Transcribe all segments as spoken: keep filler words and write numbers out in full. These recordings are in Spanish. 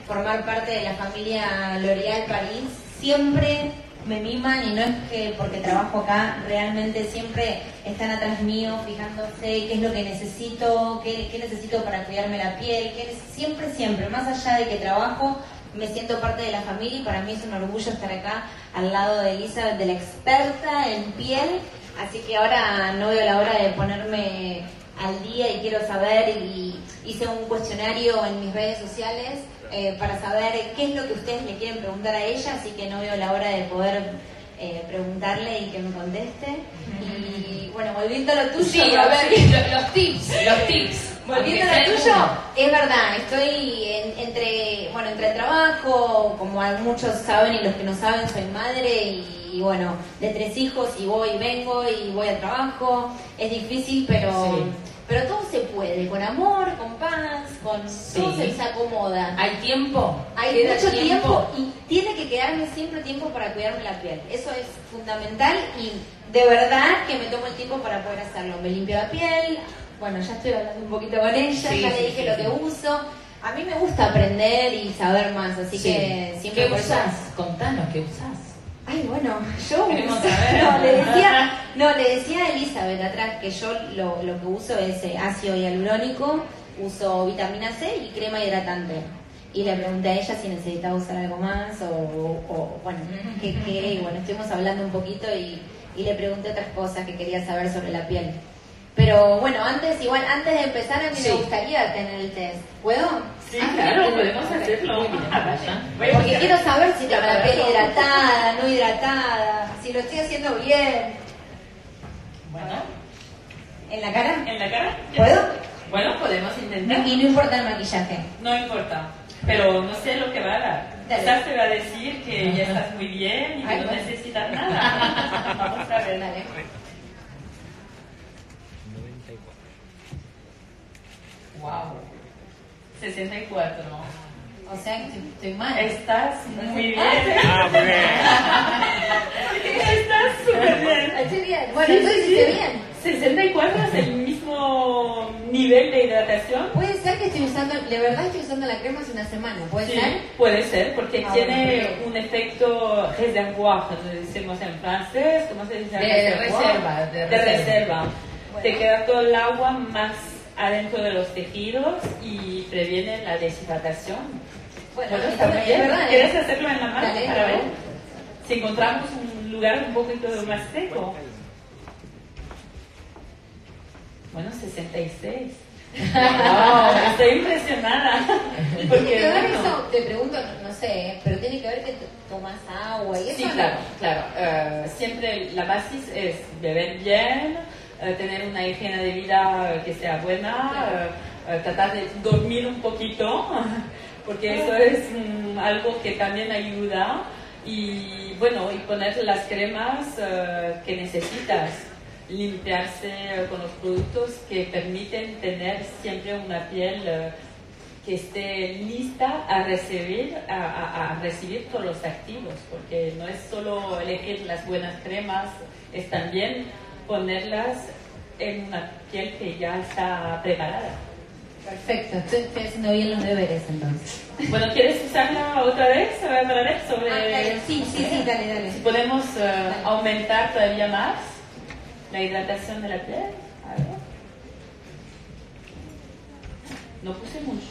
formar parte de la familia L'Oréal París. Siempre me miman y no es que porque trabajo acá, realmente siempre están atrás mío fijándose qué es lo que necesito, qué, qué necesito para cuidarme la piel, qué, siempre, siempre, más allá de que trabajo, me siento parte de la familia y para mí es un orgullo estar acá al lado de Elizabeth, de la experta en piel, así que ahora no veo la hora de ponerme al día y quiero saber, y hice un cuestionario en mis redes sociales eh, para saber qué es lo que ustedes le quieren preguntar a ella, así que no veo la hora de poder eh, preguntarle y que me conteste. Y bueno, volviendo a lo tuyo, sí, a ver, sí, los tips, los tips. Volviendo a lo tuyo, es verdad, estoy en, entre, bueno, entre el trabajo, como muchos saben y los que no saben, soy madre y, y bueno, de tres hijos y voy y vengo y voy al trabajo, es difícil, pero, sí. pero todo se puede, con amor, con paz, con sí. todo se, se acomoda. ¿Hay tiempo? Hay mucho tiempo? tiempo y tiene que quedarme siempre tiempo para cuidarme la piel, eso es fundamental y de verdad que me tomo el tiempo para poder hacerlo, me limpio la piel. Bueno, ya estoy hablando un poquito con ella, sí, ya le dije sí, lo sí. que uso. A mí me gusta aprender y saber más, así sí. que siempre... ¿Qué usás? Contanos, ¿qué usás? Ay, bueno, yo uso, no, le decía, no, le decía a Elizabeth atrás que yo lo, lo que uso es eh, ácido hialurónico, uso vitamina C y crema hidratante. Y le pregunté a ella si necesitaba usar algo más o, o bueno, qué, qué, y bueno, estuvimos hablando un poquito y, y le pregunté otras cosas que quería saber sobre la piel. Pero bueno, antes, igual, antes de empezar a mí sí. me gustaría tener el test. ¿Puedo? Sí, ah, claro, podemos hacerlo. Muy bien. Porque Porque quiero saber si tengo la piel hidratada, no hidratada, si lo estoy haciendo bien. Bueno. ¿En la cara? ¿En la cara? ¿Puedo? Bueno, podemos intentar. Y no importa el maquillaje. No importa. Pero no sé lo que va a dar. Quizás te va a decir que ya estás muy bien y que Ay, no bueno. necesitas nada. Vamos a ver. Dale. Wow, sesenta y cuatro. O sea, que estoy, estoy mal. Estás muy bien. Ah, muy bien. Estás súper bien. Estoy bien. Bueno, sí, entonces sí, sí. bien. sesenta y cuatro es el mismo nivel de hidratación. Puede ser que estoy usando, de verdad estoy usando la crema hace una semana, ¿puede sí, ser? Puede ser, porque ah, tiene bueno, un efecto réservoir, decimos en francés, ¿cómo se dice? De reserva. De, de reserva. Bueno. Te queda todo el agua más adentro de los tejidos y previene la deshidratación. Bueno, bueno está muy bien. ¿Verdad? ¿Quieres hacerlo en la mano Dale, para ver? Si encontramos un lugar un poquito más seco. Bueno, sesenta y seis. Wow, estoy impresionada. ¿Y tiene que ver eso? Te pregunto, no, no sé, pero tiene que ver que tomas agua y eso. Sí, ¿no? claro, claro. Uh, siempre la base es beber bien, uh, tener una higiene de vida que sea buena, claro. uh, uh, tratar de dormir un poquito, porque eso es um, algo que también ayuda. Y bueno, y poner las cremas uh, que necesitas. Limpiarse con los productos que permiten tener siempre una piel uh, que esté lista a recibir, a, a, a recibir todos los activos, porque no es solo elegir las buenas cremas, es también ponerlas en una piel que ya está preparada. Perfecto, estoy, estoy haciendo bien los deberes entonces. Bueno, ¿quieres usarla otra vez? Para ver sobre... Ah, dale. Sí, sí, sí, dale, dale. Si podemos uh, dale. aumentar todavía más la hidratación de la piel. A ver. No puse mucho.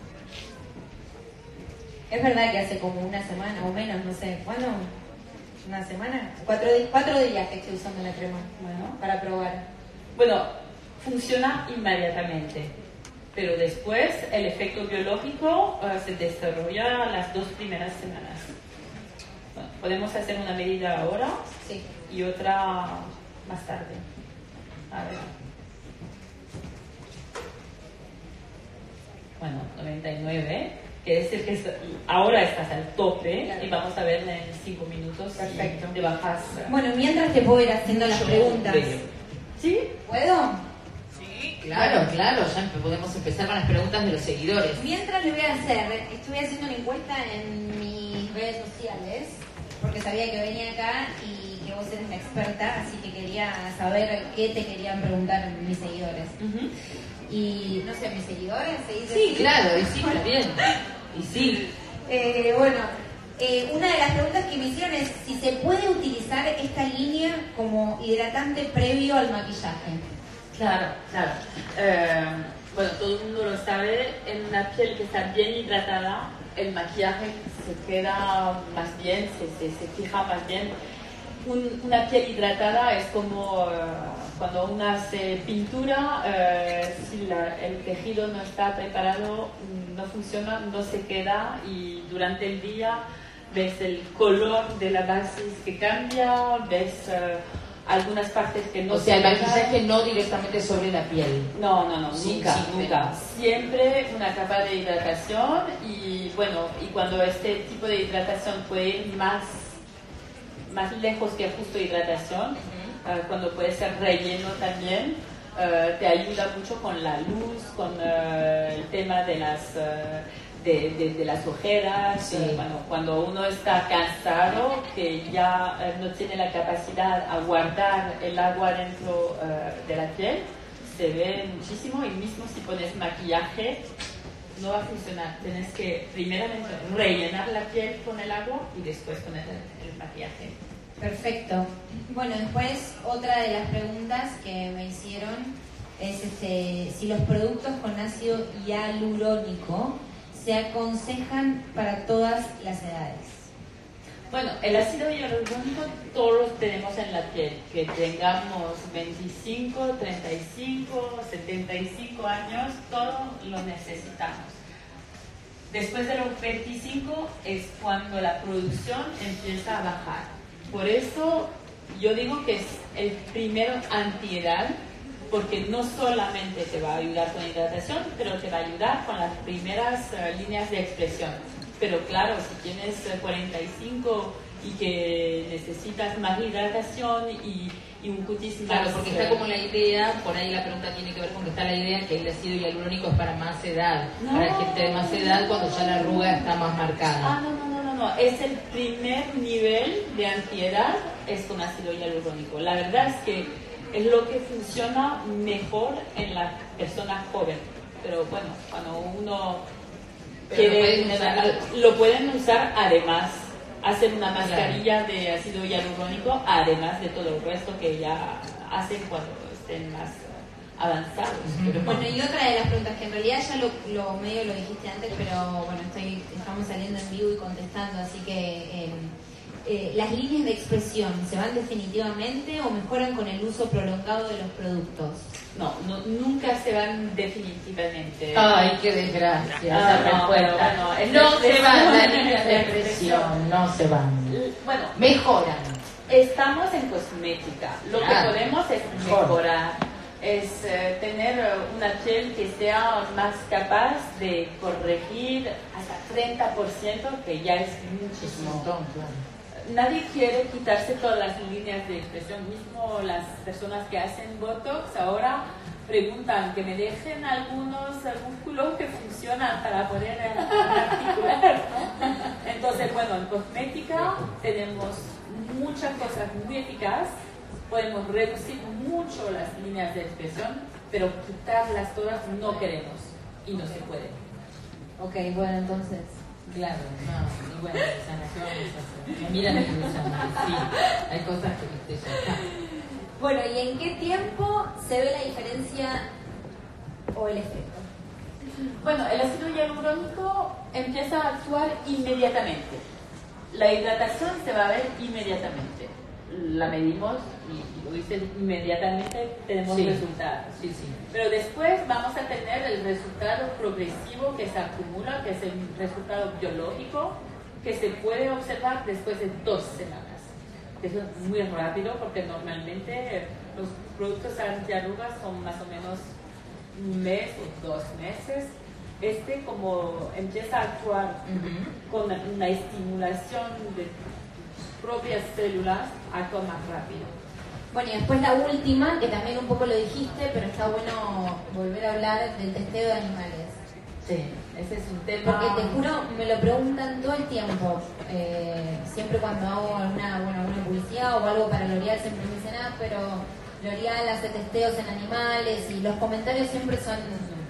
Es verdad que hace como una semana o menos, no sé, ¿cuándo? ¿Una semana? Cuatro, di cuatro días que estoy usando la crema, bueno, para probar. Bueno, funciona inmediatamente, pero después el efecto biológico uh, se desarrolla las dos primeras semanas. Bueno, podemos hacer una medida ahora sí. y otra más tarde. A ver. Bueno, noventa y nueve. Quiere decir que ahora estás al tope, claro. Y vamos a ver en cinco minutos. Perfecto. Si te bajas. Bueno, mientras te puedo ir haciendo las preguntas. ¿Sí? ¿Puedo? Sí, claro, bueno. claro. Ya podemos empezar con las preguntas de los seguidores. Mientras le voy a hacer, estuve haciendo una encuesta en mis redes sociales, porque sabía que venía acá y que vos eres la experta, así que quería saber qué te querían preguntar mis seguidores. Uh-huh. Y no sé, mis seguidores, ¿se dice Sí, así? claro, y sí, también. Y sí. Eh, bueno, eh, una de las preguntas que me hicieron es si se puede utilizar esta línea como hidratante previo al maquillaje. Claro, claro. Eh, bueno, todo el mundo lo sabe, en una piel que está bien hidratada, el maquillaje se queda más bien, se, se, se fija más bien. Un, una piel hidratada es como uh, cuando uno hace pintura, uh, si la, el tejido no está preparado, no funciona, no se queda y durante el día ves el color de la base que cambia, ves uh, algunas partes que no o se sea, el pegan. maquillaje no directamente sobre la piel. No, no, no, Sí, nunca, sí, nunca. Siempre una capa de hidratación y bueno, y cuando este tipo de hidratación puede ir más, más lejos que justo hidratación, uh, cuando puede ser relleno también, uh, te ayuda mucho con la luz, con uh, el tema de las... Uh, De, de, de las ojeras, sí. eh, bueno, cuando uno está cansado, que ya eh, no tiene la capacidad a guardar el agua dentro eh, de la piel, se ve muchísimo y mismo si pones maquillaje no va a funcionar. Tienes que primeramente rellenar la piel con el agua y después poner el, el maquillaje. Perfecto. Bueno, después otra de las preguntas que me hicieron es este, si los productos con ácido hialurónico se aconsejan para todas las edades. Bueno, el ácido hialurónico todos tenemos en la piel, que tengamos veinticinco, treinta y cinco, setenta y cinco años, todo lo necesitamos. Después de los veinticinco es cuando la producción empieza a bajar. Por eso yo digo que es el primero antiedad, porque no solamente te va a ayudar con hidratación, pero te va a ayudar con las primeras uh, líneas de expresión. Pero claro, si tienes uh, cuarenta y cinco y que necesitas más hidratación y, y un cutis más... Claro, porque está como la idea, por ahí la pregunta tiene que ver con que está la idea que el ácido hialurónico es para más edad, no, para gente de más edad cuando ya la arruga está más marcada. Ah, no, no, no, no, no, es el primer nivel de antiedad, es con ácido hialurónico. La verdad es que es lo que funciona mejor en las personas jóvenes. Pero bueno, cuando uno Pero quiere, lo pueden usar, lo pueden usar además, hacer una mascarilla claro. de ácido hialurónico, además de todo el resto que ya hacen cuando estén más avanzados. Uh-huh. Pero bueno, y otra de las preguntas que en realidad ya lo, lo medio lo dijiste antes, pero bueno, estoy, estamos saliendo en vivo y contestando, así que... Eh, Eh, ¿las líneas de expresión se van definitivamente o mejoran con el uso prolongado de los productos? No, no nunca se van definitivamente. Ay, qué desgracia. Ah, esa no, respuesta. no, no, no se van las es líneas de expresión, no se van. Bueno, mejoran. Estamos en cosmética. Lo claro. que podemos es mejorar. Es eh, tener una piel que sea más capaz de corregir hasta treinta por ciento, que ya es muchísimo. Es un montón, claro. Nadie quiere quitarse todas las líneas de expresión. Mismo las personas que hacen Botox ahora preguntan que me dejen algunos músculos que funcionan para poder articular, ¿no? Entonces, bueno, en cosmética tenemos muchas cosas muy eficaces. Podemos reducir mucho las líneas de expresión, pero quitarlas todas no queremos y no se puede. Ok, bueno, entonces... Claro, no, y bueno, sanación, me miran y me usan, sí, hay cosas que viste ya. Bueno, ¿y en qué tiempo se ve la diferencia o el efecto? Bueno, el ácido hialurónico empieza a actuar inmediatamente. La hidratación se va a ver inmediatamente. La medimos y, y lo dice inmediatamente tenemos sí. resultados. Sí, sí. Pero después vamos a tener el resultado progresivo que se acumula, que es el resultado biológico, que se puede observar después de dos semanas. Eso es muy rápido porque normalmente los productos antiarrugas son más o menos un mes o dos meses. Este, como empieza a actuar uh-huh. con una estimulación de propias células, actúa más rápido. Bueno, y después la última, que también un poco lo dijiste, pero está bueno volver a hablar del testeo de animales. Sí, ese es un tema... Porque te juro, me lo preguntan todo el tiempo. Eh, siempre cuando hago alguna, bueno, alguna publicidad o algo para L'Oreal, siempre me dicen, ah, pero L'Oreal hace testeos en animales, y los comentarios siempre son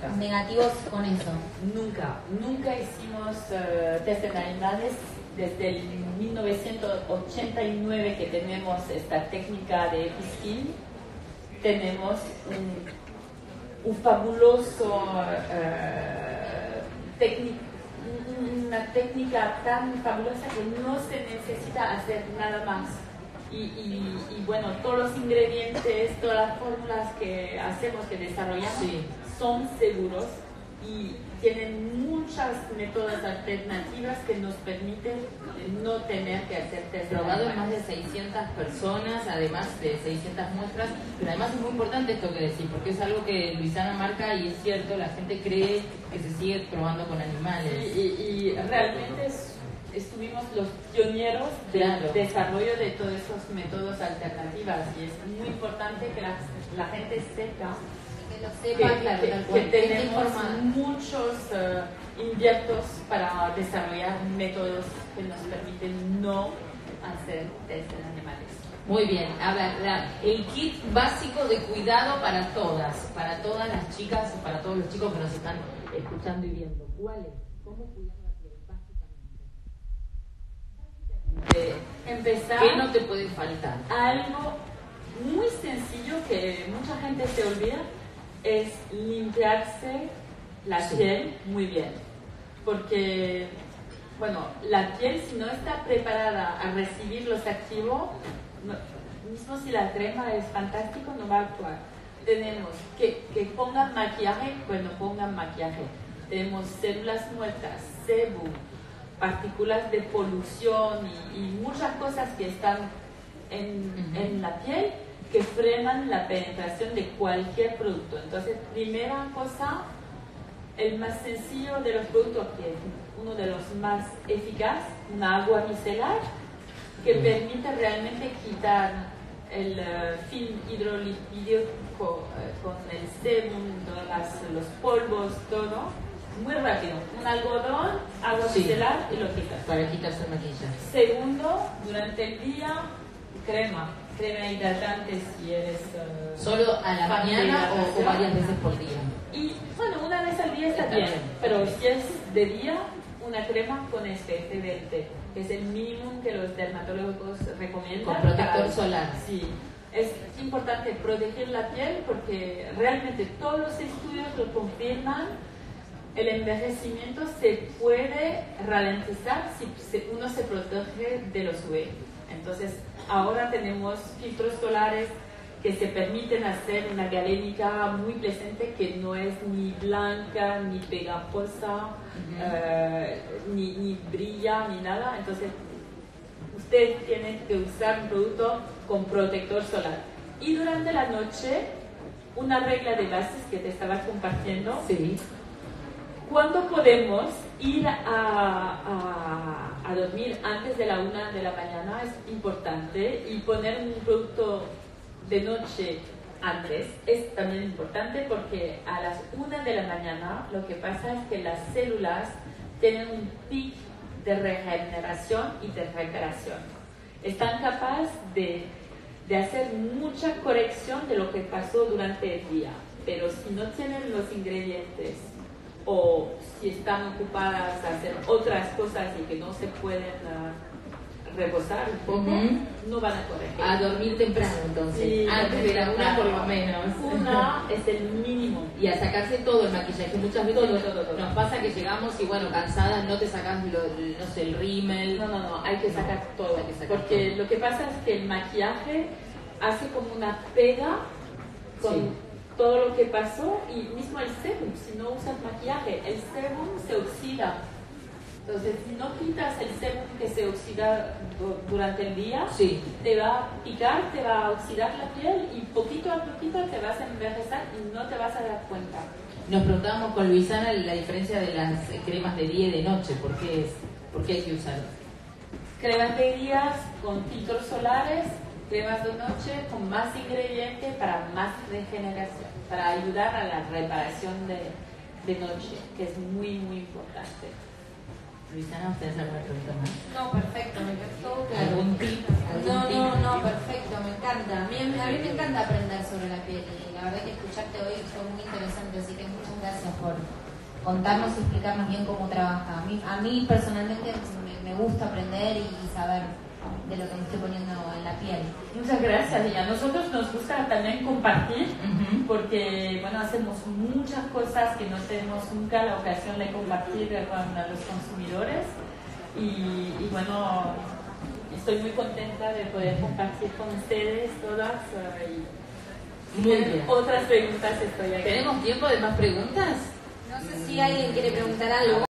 negativos con eso. Nunca, nunca hicimos uh, test en animales. Desde el mil novecientos ochenta y nueve que tenemos esta técnica de Piskin, tenemos un, un fabuloso uh, técnico, una técnica tan fabulosa que no se necesita hacer nada más. Y, y, y bueno, todos los ingredientes, todas las fórmulas que hacemos, que desarrollamos, sí, son seguros y tienen muchas métodos alternativas que nos permiten no tener que hacer test. Probado en más de seiscientas personas, además de seiscientas muestras, pero además es muy importante esto que decís, porque es algo que Luisana marca y es cierto, la gente cree que se sigue probando con animales. Sí, y, y realmente es, estuvimos los pioneros del claro. desarrollo de todos esos métodos alternativos y es muy importante que la, la gente sepa lo sepa, que, claro, que, tal que tenemos forma. muchos uh, inviertos para desarrollar métodos que nos permiten no hacer test en animales. Muy bien, a ver, la, el kit básico de cuidado para todas, para todas las chicas, para todos los chicos que nos están escuchando y viendo. ¿Cuál es? ¿Cómo cuidar la piel básicamente? De empezar, ¿qué no te puede faltar? Algo muy sencillo que mucha gente se olvida es limpiarse la sí. piel muy bien, porque bueno, la piel si no está preparada a recibir los activos, no, mismo si la crema es fantástico, no va a actuar. Tenemos que, que pongan maquillaje, bueno, pongan maquillaje. Tenemos células muertas, sebum, partículas de polución y, y muchas cosas que están en, uh-huh. en la piel que frenan la penetración de cualquier producto. Entonces, primera cosa, el más sencillo de los productos, que es uno de los más eficaces, un agua micelar, que permite realmente quitar el uh, film hidrolipídico uh, con el sebum, todos las, los polvos, todo, muy rápido. Un algodón, agua sí. micelar y lo quitas. Para quitarse el maquillaje. Segundo, durante el día, crema. Crema hidratante si eres... Uh, ¿solo a la mañana o, o varias veces por día? Y bueno, una vez al día está, está bien, bien, pero si es de día, una crema con S P F veinte, que es el mínimo que los dermatólogos recomiendan. Con protector para, solar. Sí, es importante proteger la piel porque realmente todos los estudios lo confirman. El envejecimiento se puede ralentizar si uno se protege de los U V. Entonces, ahora tenemos filtros solares que se permiten hacer una galénica muy pleasante que no es ni blanca, ni pegajosa, uh-huh. uh, ni, ni brilla, ni nada. Entonces, usted tiene que usar un producto con protector solar. Y durante la noche, una regla de bases que te estaba compartiendo. Sí. ¿Cuándo podemos ir a, a, a dormir antes de la una de la mañana? Es importante. Y poner un producto de noche antes es también importante porque a las una de la mañana lo que pasa es que las células tienen un pic de regeneración y de recuperación. Están capaces de, de hacer mucha corrección de lo que pasó durante el día. Pero si no tienen los ingredientes o si están ocupadas a hacer otras cosas y que no se pueden uh, reposar un poco, uh-huh. no van a corregir. A dormir temprano entonces, sí, antes de la una por lo menos. Una es el mínimo. Y a sacarse todo el maquillaje. Muchas veces todo, todo, todo. nos pasa que llegamos y bueno, cansadas, no te sacas lo, no sé, el rímel. No, no, no, hay que sacar no, todo. Hay que sacar porque todo. Lo que pasa es que el maquillaje hace como una pega con... Sí. todo lo que pasó y mismo el sebum, si no usas maquillaje, el sebum se oxida. Entonces, si no quitas el sebum que se oxida durante el día, sí. te va a picar, te va a oxidar la piel y poquito a poquito te vas a envejecer y no te vas a dar cuenta. Nos preguntábamos con Luisana la diferencia de las cremas de día y de noche, ¿por qué, es, por qué hay que usar? Cremas de día con filtros solares, cremas de noche con más ingredientes para más regeneración, para ayudar a la reparación de, de noche, que es muy, muy importante. Luisana, ¿ustedes alguna pregunta más? No, perfecto, me quedó todo claro. ¿Algún tip? algún No, tip. no, no, perfecto, me encanta. A mí, a mí me encanta aprender sobre la piel y la verdad que escucharte hoy fue muy interesante, así que muchas gracias por contarnos y explicarnos bien cómo trabaja. A mí, a mí personalmente me, me gusta aprender y saber de lo que me estoy poniendo en la piel. Muchas gracias, y a nosotros nos gusta también compartir, Ujú. porque bueno, hacemos muchas cosas que no tenemos nunca la ocasión de compartir con los consumidores, y, y bueno, estoy muy contenta de poder compartir con ustedes todas. eh, y Muy bien. Otras preguntas estoy aquí. ¿Tenemos tiempo de más preguntas? No sé si alguien quiere preguntar algo.